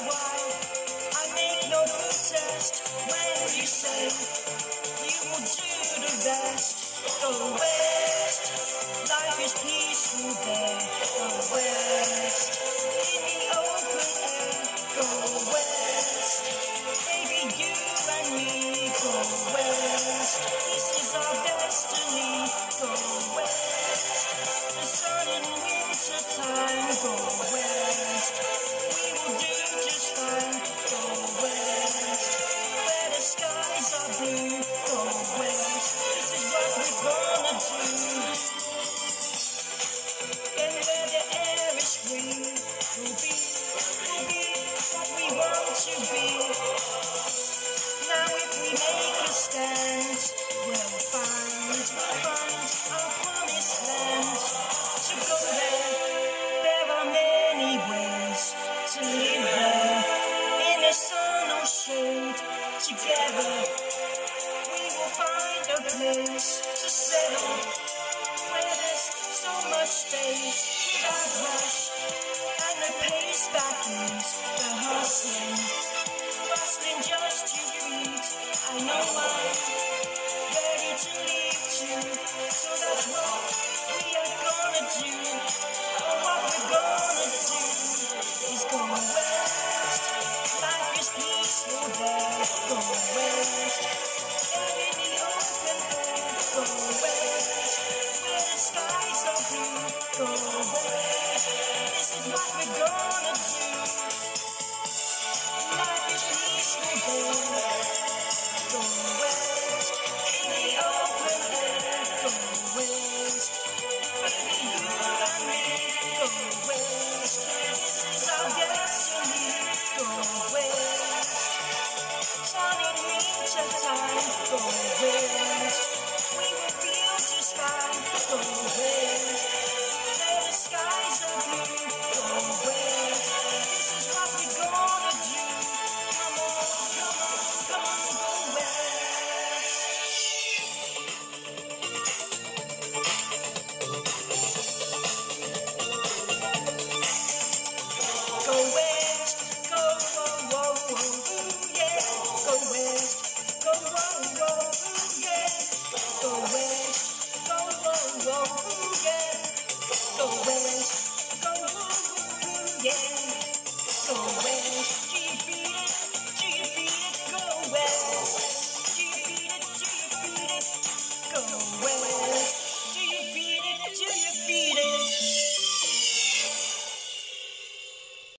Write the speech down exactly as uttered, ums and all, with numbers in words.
why I make no protest when you say you will do the rest. Go west, life is peaceful there. Go west, in the open air. Go west, baby, you and me. Go west, this is our destiny. Go west, the sun in winter time. Go west, we will do just fine. Go west, where the skies are blue. Go west, this is what we're gonna do. And where the air is free, we'll be, we'll be what we want to be. Now if we make a stand, we'll find, we'll find our promised land. To go there, there are many ways to live there. In the sun or shade, together we will find a place.